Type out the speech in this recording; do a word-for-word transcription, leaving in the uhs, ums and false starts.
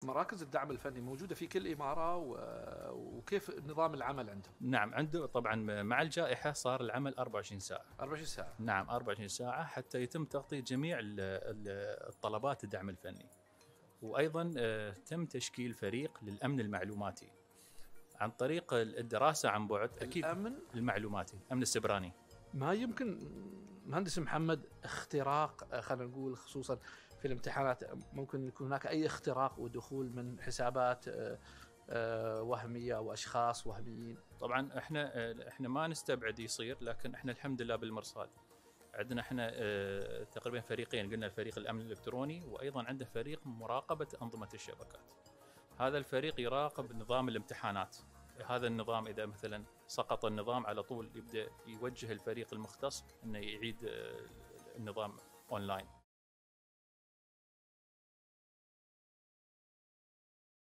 مراكز الدعم الفني موجودة في كل إمارة، وكيف نظام العمل عندهم؟ نعم، عنده طبعا مع الجائحة صار العمل أربعة وعشرين ساعة. أربعة وعشرين ساعة. نعم، أربعة وعشرين ساعة حتى يتم تغطية جميع الطلبات الدعم الفني. وأيضا تم تشكيل فريق للأمن المعلوماتي عن طريق الدراسة عن بعد. أكيد الأمن المعلوماتي، الأمن السبراني. ما يمكن مهندس محمد اختراق، خلينا نقول خصوصا في الامتحانات، ممكن يكون هناك أي اختراق ودخول من حسابات وهمية أو أشخاص وهميين؟ طبعا احنا احنا ما نستبعد يصير، لكن احنا الحمد لله بالمرصاد عندنا احنا تقريبا فريقين، قلنا الفريق الأمن الإلكتروني، وأيضا عنده فريق مراقبة أنظمة الشبكات. هذا الفريق يراقب نظام الامتحانات. هذا النظام إذا مثلا سقط النظام على طول يبدأ يوجه الفريق المختص أنه يعيد النظام أونلاين.